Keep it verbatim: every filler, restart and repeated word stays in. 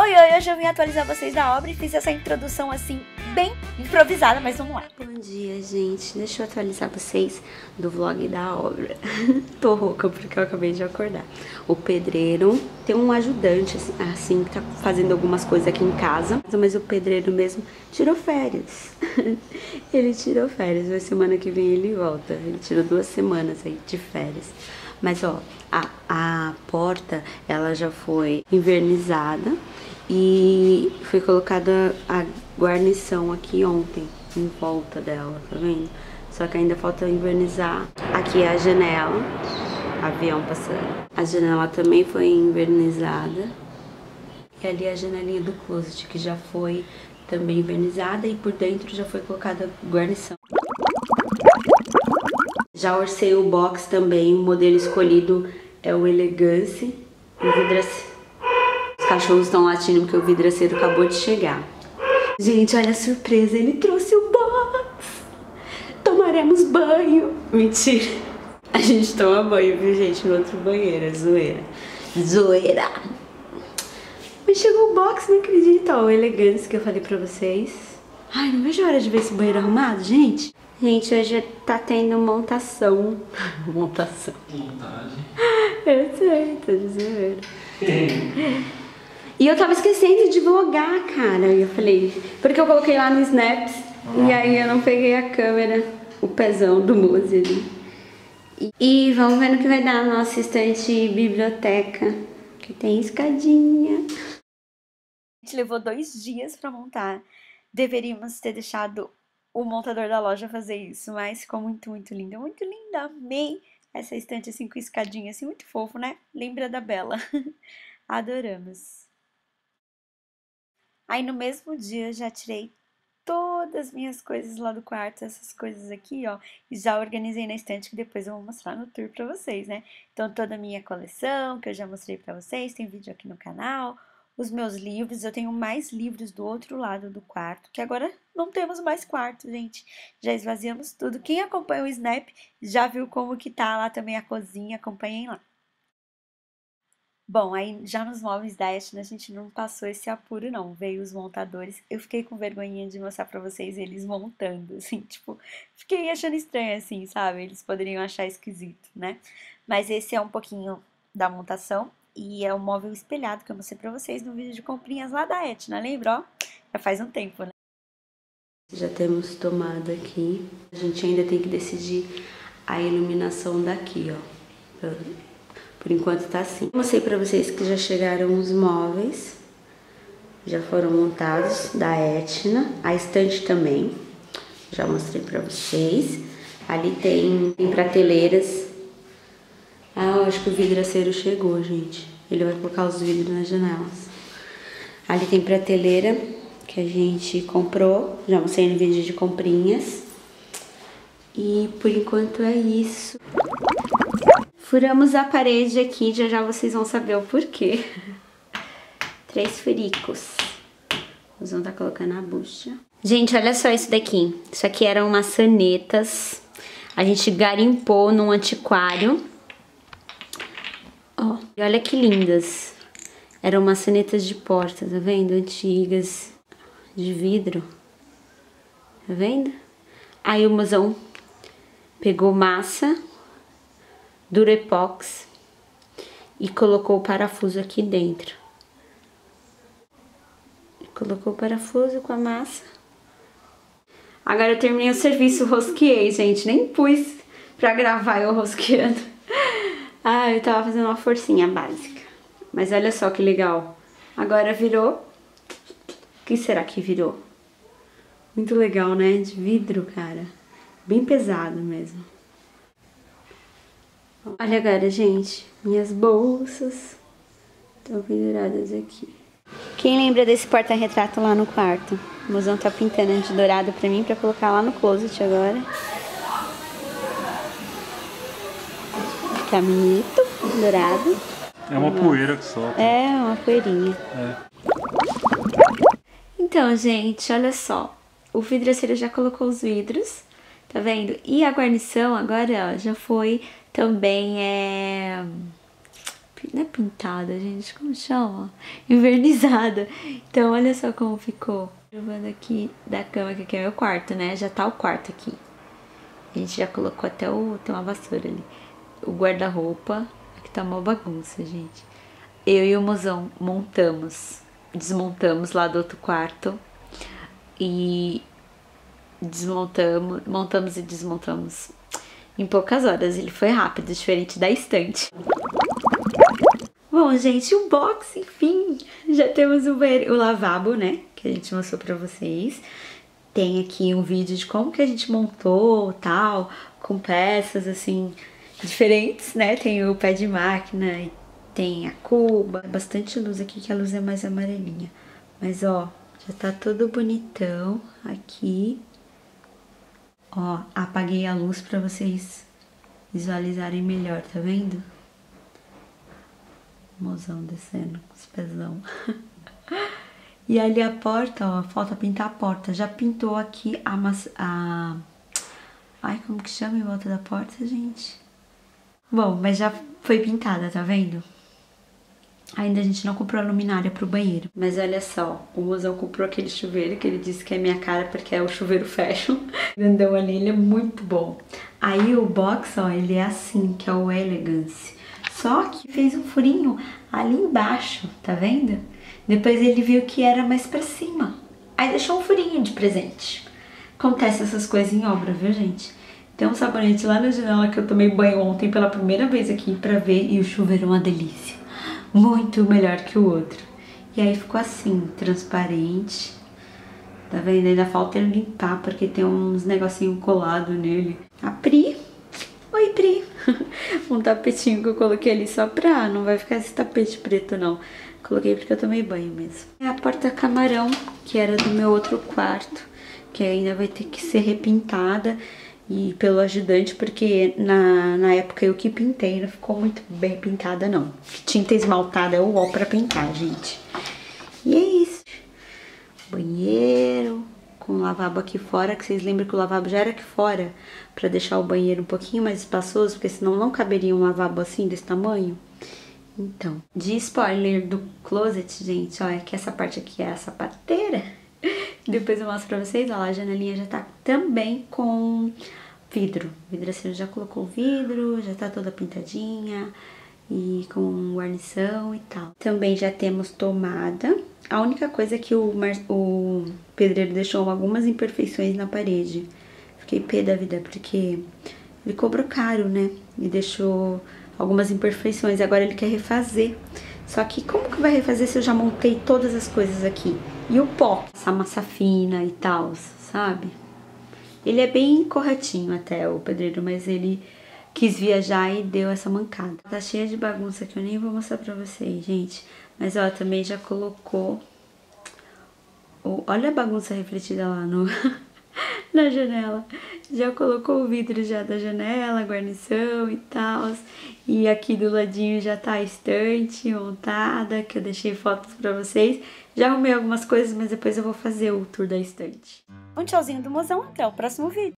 Oi, oi, hoje eu vim atualizar vocês da obra e fiz essa introdução assim, bem improvisada, mas vamos lá. Bom dia, gente. Deixa eu atualizar vocês do vlog da obra. Tô rouca porque eu acabei de acordar. O pedreiro tem um ajudante, assim, assim, que tá fazendo algumas coisas aqui em casa. Mas o pedreiro mesmo tirou férias. Ele tirou férias, mas semana que vem ele volta. Ele tirou duas semanas aí de férias. Mas, ó, a, a porta, ela já foi invernizada e foi colocada a guarnição aqui ontem, em volta dela, tá vendo? Só que ainda falta invernizar. Aqui é a janela, avião passando. A janela também foi invernizada. E ali é a janelinha do closet, que já foi também invernizada e por dentro já foi colocada guarnição. Já orcei o box também, o modelo escolhido é o Elegance. O vidraceiro. Os cachorros estão latindo porque o vidraceiro acabou de chegar. Gente, olha a surpresa, ele trouxe o box. Tomaremos banho. Mentira. A gente toma banho, viu, gente, no outro banheiro, é zoeira. Zoeira. Mas chegou o box, não acredito, ó, o Elegance que eu falei pra vocês. Ai, não vejo a hora de ver esse banheiro arrumado, gente. Gente, hoje tá tendo montação. Montação. Montagem. Eu sei, tô de zoeira. E eu tava esquecendo de vlogar, cara. E eu falei, porque eu coloquei lá no Snaps. Ah. E aí eu não peguei a câmera, o pezão do Mose ali. E, e vamos ver no que vai dar a nossa estante biblioteca. Que tem escadinha. A gente levou dois dias pra montar. Deveríamos ter deixado o montador da loja fazer isso, mas ficou muito, muito linda, muito linda, amei essa estante assim com escadinha, assim, muito fofo, né? Lembra da Bela. Adoramos. Aí no mesmo dia já tirei todas as minhas coisas lá do quarto, essas coisas aqui, ó, e já organizei na estante que depois eu vou mostrar no tour pra vocês, né? Então toda a minha coleção, que eu já mostrei pra vocês, tem vídeo aqui no canal. Os meus livros, eu tenho mais livros do outro lado do quarto, que agora não temos mais quarto, gente. Já esvaziamos tudo. Quem acompanha o Snap já viu como que tá lá também a cozinha, acompanhem lá. Bom, aí já nos móveis da Etna a gente não passou esse apuro não, veio os montadores. Eu fiquei com vergonhinha de mostrar pra vocês eles montando, assim, tipo, fiquei achando estranho assim, sabe? Eles poderiam achar esquisito, né? Mas esse é um pouquinho da montação. E é o móvel espelhado que eu mostrei pra vocês no vídeo de comprinhas lá da Etna, lembra? Ó, já faz um tempo, né? Já temos tomada aqui. A gente ainda tem que decidir a iluminação daqui, ó. Por enquanto tá assim. Mostrei pra vocês que já chegaram os móveis. Já foram montados da Etna. A estante também. Já mostrei pra vocês. Ali tem, tem prateleiras. Ah, eu acho que o vidraceiro chegou, gente. Ele vai colocar os vidros nas janelas. Ali tem prateleira que a gente comprou. Já mostrei no vídeo de comprinhas. E por enquanto é isso. Furamos a parede aqui, já já vocês vão saber o porquê. Três furicos. Nós vamos estar colocando a bucha. Gente, olha só isso daqui. Isso aqui eram maçanetas. A gente garimpou num antiquário. Ó, e olha que lindas. Eram maçanetas de porta, tá vendo? Antigas, de vidro. Tá vendo? Aí o mozão pegou massa, Durepox, e colocou o parafuso aqui dentro. Colocou o parafuso com a massa. Agora eu terminei o serviço, rosqueei, gente. Nem pus pra gravar eu rosqueando. Ah, eu tava fazendo uma forcinha básica. Mas olha só que legal. Agora virou. O que será que virou? Muito legal, né? De vidro, cara. Bem pesado mesmo. Olha agora, gente. Minhas bolsas estão penduradas aqui. Quem lembra desse porta-retrato lá no quarto? O mozão tá pintando de dourado pra mim, pra colocar lá no closet agora. Caminhito dourado. É uma poeira que solta. É, uma poeirinha. É. Então, gente, olha só. O vidraceiro já colocou os vidros, tá vendo? E a guarnição agora, ó, já foi também, é... não é pintada, gente, como chama? Invernizada. Então, olha só como ficou. Provando aqui da cama, que aqui é meu quarto, né? Já tá o quarto aqui. A gente já colocou até o... tem uma vassoura ali. O guarda-roupa. Aqui tá uma bagunça, gente. Eu e o mozão montamos, desmontamos lá do outro quarto. E desmontamos, montamos e desmontamos em poucas horas. Ele foi rápido, diferente da estante. Bom, gente, o box, enfim. Já temos o, banheiro, o lavabo, né? Que a gente mostrou pra vocês. Tem aqui um vídeo de como que a gente montou, tal, com peças, assim, diferentes, né? Tem o pé de máquina e tem a cuba. Bastante luz aqui, que a luz é mais amarelinha. Mas, ó, já tá todo bonitão aqui. Ó, apaguei a luz pra vocês visualizarem melhor, tá vendo? Mozão descendo com os pezão. E ali a porta, ó, falta pintar a porta. Já pintou aqui a massa... A... Ai, como que chama em volta da porta, gente? Bom, mas já foi pintada, tá vendo? Ainda a gente não comprou a luminária pro banheiro. Mas olha só, o mozão comprou aquele chuveiro que ele disse que é minha cara porque é o chuveiro fashion. Grandão ali, ele é muito bom. Aí o box, ó, ele é assim, que é o Elegance. Só que fez um furinho ali embaixo, tá vendo? Depois ele viu que era mais pra cima. Aí deixou um furinho de presente. Acontece essas coisas em obra, viu, gente? Tem um sabonete lá na janela que eu tomei banho ontem pela primeira vez aqui pra ver. E o chuveiro é uma delícia. Muito melhor que o outro. E aí ficou assim, transparente. Tá vendo? Ainda falta ele limpar, porque tem uns negocinho colado nele. A Pri. Oi, Pri. Um tapetinho que eu coloquei ali só pra... Não vai ficar esse tapete preto, não. Coloquei porque eu tomei banho mesmo. É a porta camarão, que era do meu outro quarto, que ainda vai ter que ser repintada. E pelo ajudante, porque na, na época eu que pintei, não ficou muito bem pintada, não. Tinta esmaltada é o ó pra pintar, gente. E é isso. Banheiro, com lavabo aqui fora, que vocês lembram que o lavabo já era aqui fora, pra deixar o banheiro um pouquinho mais espaçoso, porque senão não caberia um lavabo assim, desse tamanho. Então, de spoiler do closet, gente, olha que essa parte aqui é a sapateira. Depois eu mostro pra vocês, ó, a janelinha já tá também com vidro. O vidraceiro já colocou o vidro, já tá toda pintadinha e com guarnição e tal. Também já temos tomada. A única coisa é que o, Mar... o pedreiro deixou algumas imperfeições na parede. Fiquei pé da vida, porque ele cobrou caro, né? E deixou algumas imperfeições. Agora ele quer refazer. Só que como que vai refazer se eu já montei todas as coisas aqui? E o pó, essa massa fina e tal, sabe? Ele é bem corretinho até, o pedreiro, mas ele quis viajar e deu essa mancada. Tá cheia de bagunça que eu nem vou mostrar pra vocês, gente. Mas ó, também já colocou... O... Olha a bagunça refletida lá no... na janela. Já colocou o vidro já da janela, guarnição e tal. E aqui do ladinho já tá a estante montada, que eu deixei fotos pra vocês. Já arrumei algumas coisas, mas depois eu vou fazer o tour da estante. Um tchauzinho do mozão, até o próximo vídeo.